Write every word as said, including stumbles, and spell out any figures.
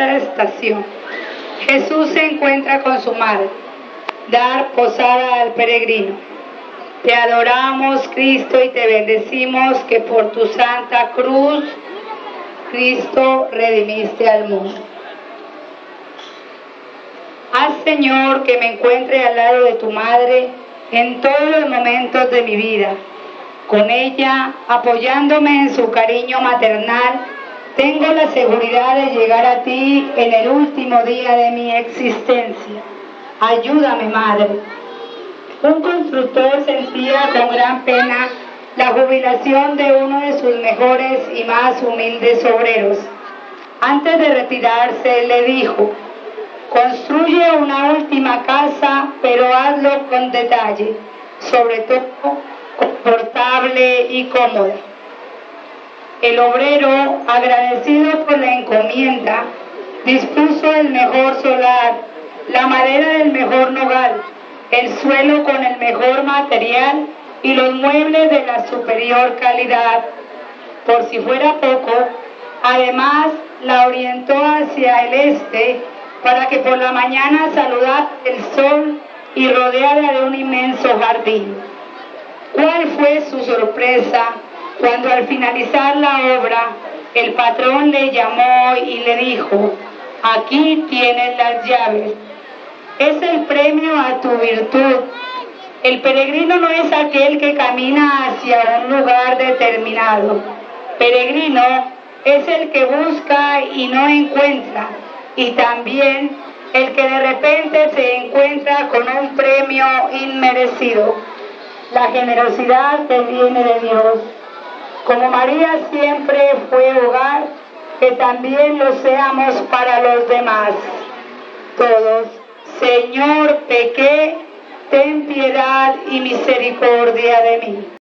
esta estación. Jesús se encuentra con su madre. Dar posada al peregrino. Te adoramos, Cristo, y te bendecimos que por tu santa cruz, Cristo, redimiste al mundo. Haz, Señor, que me encuentre al lado de tu madre en todos los momentos de mi vida. Con ella, apoyándome en su cariño maternal, tengo la seguridad de llegar a ti en el último día de mi existencia. Ayúdame, Madre. Un constructor sentía con gran pena la jubilación de uno de sus mejores y más humildes obreros. Antes de retirarse, le dijo: construye una última casa, pero hazlo con detalle, sobre todo confortable y cómoda. El obrero, agradecido por la encomienda, dispuso el mejor solar, la madera del mejor nogal, el suelo con el mejor material y los muebles de la superior calidad. Por si fuera poco, además la orientó hacia el este para que por la mañana saludara el sol y rodeada de un inmenso jardín. ¿Cuál fue su sorpresa cuando al finalizar la obra el patrón le llamó y le dijo: aquí tienes las llaves? Es el premio a tu virtud. El peregrino no es aquel que camina hacia un lugar determinado. Peregrino es el que busca y no encuentra, y también el que de repente se encuentra con un premio inmerecido. La generosidad que viene de Dios. Como María siempre fue hogar, que también lo seamos para los demás. Todos. Señor, pequé, ten piedad y misericordia de mí.